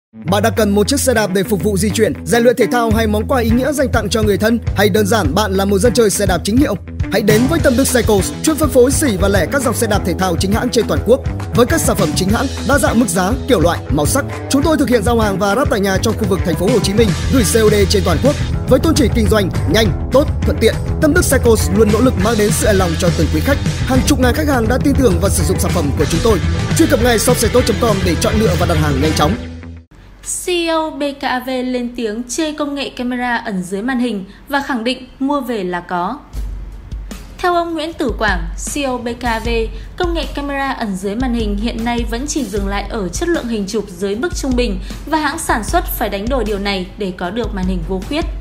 Bạn đang cần một chiếc xe đạp để phục vụ di chuyển, rèn luyện thể thao hay món quà ý nghĩa dành tặng cho người thân, hay đơn giản bạn là một dân chơi xe đạp chính hiệu? Hãy đến với Tâm Đức Cycles, chuyên phân phối xỉ và lẻ các dòng xe đạp thể thao chính hãng trên toàn quốc. Với các sản phẩm chính hãng, đa dạng mức giá, kiểu loại, màu sắc, chúng tôi thực hiện giao hàng và ráp tại nhà trong khu vực thành phố Hồ Chí Minh, gửi COD trên toàn quốc. Với tôn chỉ kinh doanh nhanh, tốt, thuận tiện, Tâm Đức Cycles luôn nỗ lực mang đến sự hài lòng cho từng quý khách. Hàng chục ngàn khách hàng đã tin tưởng và sử dụng sản phẩm của chúng tôi. Truy cập ngay shopsetot.com để chọn lựa và đặt hàng nhanh chóng. CEO BKAV lên tiếng chê công nghệ camera ẩn dưới màn hình và khẳng định mua về là có. Theo ông Nguyễn Tử Quảng, CEO BKAV, công nghệ camera ẩn dưới màn hình hiện nay vẫn chỉ dừng lại ở chất lượng hình chụp dưới mức trung bình và hãng sản xuất phải đánh đổi điều này để có được màn hình vô khuyết.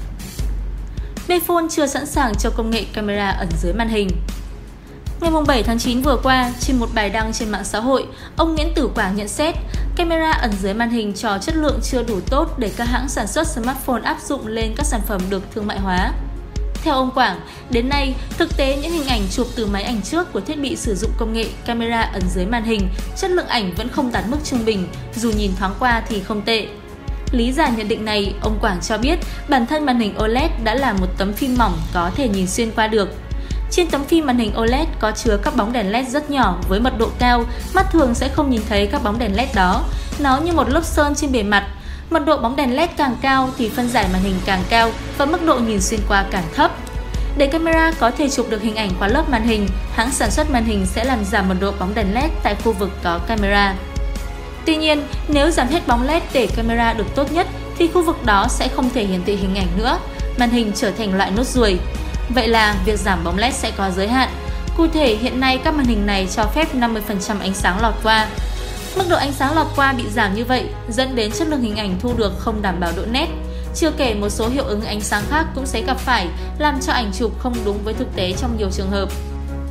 Bphone chưa sẵn sàng cho công nghệ camera ẩn dưới màn hình. Ngày 7 tháng 9 vừa qua, trên một bài đăng trên mạng xã hội, ông Nguyễn Tử Quảng nhận xét camera ẩn dưới màn hình cho chất lượng chưa đủ tốt để các hãng sản xuất smartphone áp dụng lên các sản phẩm được thương mại hóa. Theo ông Quảng, đến nay, thực tế những hình ảnh chụp từ máy ảnh trước của thiết bị sử dụng công nghệ camera ẩn dưới màn hình, chất lượng ảnh vẫn không đạt mức trung bình, dù nhìn thoáng qua thì không tệ. Lý giải nhận định này, ông Quảng cho biết bản thân màn hình OLED đã là một tấm phim mỏng có thể nhìn xuyên qua được. Trên tấm phim màn hình OLED có chứa các bóng đèn LED rất nhỏ với mật độ cao, mắt thường sẽ không nhìn thấy các bóng đèn LED đó. Nó như một lớp sơn trên bề mặt. Mật độ bóng đèn LED càng cao thì phân giải màn hình càng cao và mức độ nhìn xuyên qua càng thấp. Để camera có thể chụp được hình ảnh qua lớp màn hình, hãng sản xuất màn hình sẽ làm giảm mật độ bóng đèn LED tại khu vực có camera. Tuy nhiên, nếu giảm hết bóng LED để camera được tốt nhất thì khu vực đó sẽ không thể hiển thị hình ảnh nữa, màn hình trở thành loại nốt ruồi. Vậy là việc giảm bóng LED sẽ có giới hạn. Cụ thể, hiện nay các màn hình này cho phép 50% ánh sáng lọt qua. Mức độ ánh sáng lọt qua bị giảm như vậy dẫn đến chất lượng hình ảnh thu được không đảm bảo độ nét. Chưa kể một số hiệu ứng ánh sáng khác cũng sẽ gặp phải, làm cho ảnh chụp không đúng với thực tế trong nhiều trường hợp.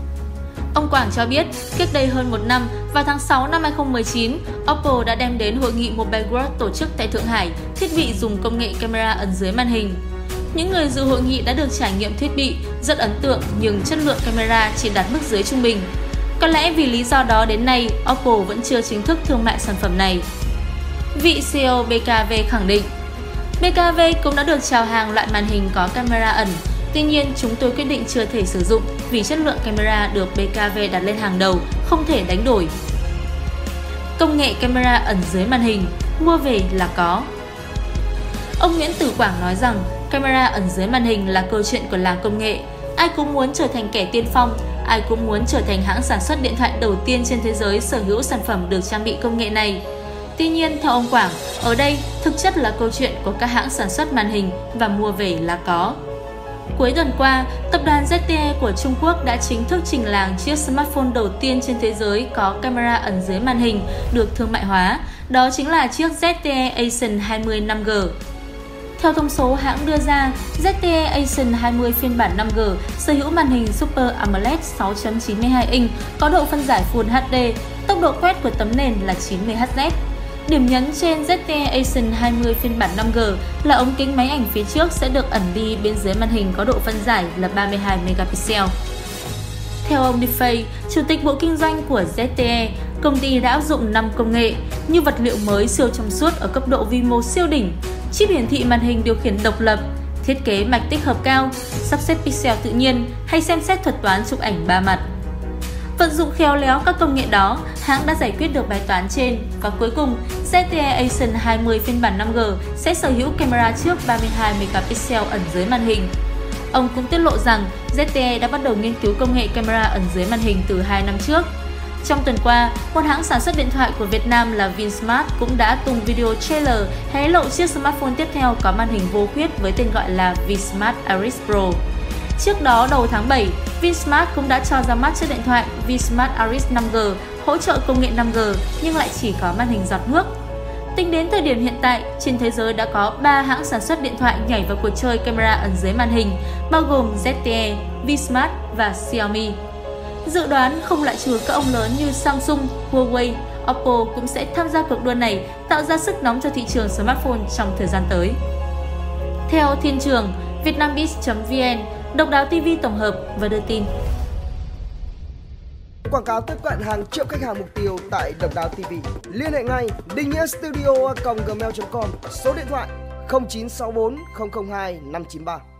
Ông Quảng cho biết, cách đây hơn một năm, vào tháng 6 năm 2019, Oppo đã đem đến hội nghị Mobile World tổ chức tại Thượng Hải thiết bị dùng công nghệ camera ẩn dưới màn hình. Những người dự hội nghị đã được trải nghiệm thiết bị, rất ấn tượng nhưng chất lượng camera chỉ đạt mức dưới trung bình. Có lẽ vì lý do đó đến nay, Oppo vẫn chưa chính thức thương mại sản phẩm này. Vị CEO BKAV khẳng định, BKAV cũng đã được chào hàng loại màn hình có camera ẩn. Tuy nhiên, chúng tôi quyết định chưa thể sử dụng vì chất lượng camera được BKAV đặt lên hàng đầu, không thể đánh đổi. Công nghệ camera ẩn dưới màn hình, mua về là có. Ông Nguyễn Tử Quảng nói rằng, camera ẩn dưới màn hình là câu chuyện của làng công nghệ. Ai cũng muốn trở thành kẻ tiên phong, ai cũng muốn trở thành hãng sản xuất điện thoại đầu tiên trên thế giới sở hữu sản phẩm được trang bị công nghệ này. Tuy nhiên, theo ông Quảng, ở đây thực chất là câu chuyện của các hãng sản xuất màn hình và mua về là có. Cuối tuần qua, tập đoàn ZTE của Trung Quốc đã chính thức trình làng chiếc smartphone đầu tiên trên thế giới có camera ẩn dưới màn hình được thương mại hóa, đó chính là chiếc ZTE Asian 20 5G. Theo thông số hãng đưa ra, ZTE Asian 20 phiên bản 5G sở hữu màn hình Super AMOLED 6.92 inch có độ phân giải Full HD, tốc độ quét của tấm nền là 90Hz. Điểm nhấn trên ZTE Asian 20 phiên bản 5G là ống kính máy ảnh phía trước sẽ được ẩn đi bên dưới màn hình có độ phân giải là 32 megapixel. Theo ông DeFay, Chủ tịch Bộ Kinh doanh của ZTE, công ty đã áp dụng 5 công nghệ như vật liệu mới siêu trong suốt ở cấp độ vi mô siêu đỉnh, chip hiển thị màn hình điều khiển độc lập, thiết kế mạch tích hợp cao, sắp xếp pixel tự nhiên hay xem xét thuật toán chụp ảnh 3 mặt. Vận dụng khéo léo các công nghệ đó, hãng đã giải quyết được bài toán trên và cuối cùng, ZTE Asian 20 phiên bản 5G sẽ sở hữu camera trước 32 megapixel ẩn dưới màn hình. Ông cũng tiết lộ rằng ZTE đã bắt đầu nghiên cứu công nghệ camera ẩn dưới màn hình từ 2 năm trước. Trong tuần qua, một hãng sản xuất điện thoại của Việt Nam là Vinsmart cũng đã tung video trailer hé lộ chiếc smartphone tiếp theo có màn hình vô khuyết với tên gọi là Vinsmart Aris Pro. Trước đó, đầu tháng 7, Vinsmart cũng đã cho ra mắt chiếc điện thoại Vinsmart Aris 5G hỗ trợ công nghệ 5G nhưng lại chỉ có màn hình giọt nước. Tính đến thời điểm hiện tại, trên thế giới đã có 3 hãng sản xuất điện thoại nhảy vào cuộc chơi camera ẩn dưới màn hình, bao gồm ZTE, Vinsmart và Xiaomi. Dự đoán không loại trừ các ông lớn như Samsung, Huawei, Oppo cũng sẽ tham gia cuộc đua này, tạo ra sức nóng cho thị trường smartphone trong thời gian tới. Theo Thiên Trường, vietnambiz.vn, Độc Đáo TV tổng hợp và đưa tin. Quảng cáo tiếp cận hàng triệu khách hàng mục tiêu tại Độc Đáo TV. Liên hệ ngay Định Nghĩa Studio@gmail.com. Số điện thoại 0964 002 593.